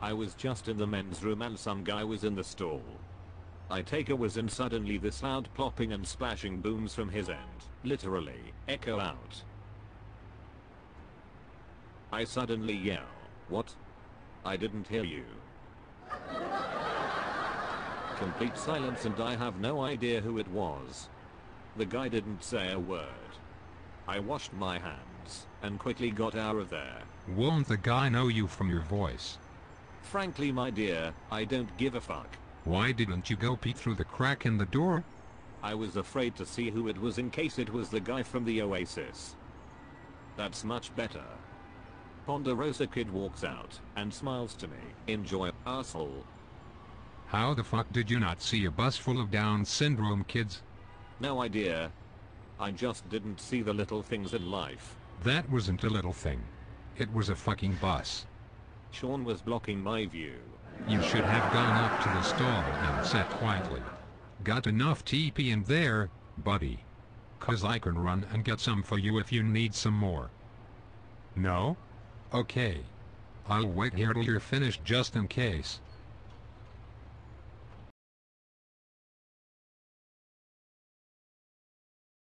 I was just in the men's room and some guy was in the stall. I take a whiz and suddenly this loud plopping and splashing booms from his end, literally, echo out. I suddenly yell, "What? I didn't hear you." Complete silence and I have no idea who it was. The guy didn't say a word. I washed my hands and quickly got out of there. Won't the guy know you from your voice? Frankly, my dear, I don't give a fuck. Why didn't you go peek through the crack in the door? I was afraid to see who it was in case it was the guy from the Oasis. That's much better. Ponderosa Kid walks out and smiles to me. Enjoy, asshole. How the fuck did you not see a bus full of Down syndrome kids? No idea. I just didn't see the little things in life. That wasn't a little thing. It was a fucking bus. Sean was blocking my view. You should have gone up to the stall and sat quietly. Got enough TP in there, buddy? 'Cause I can run and get some for you if you need some more. No? Okay. I'll wait here till you're finished just in case.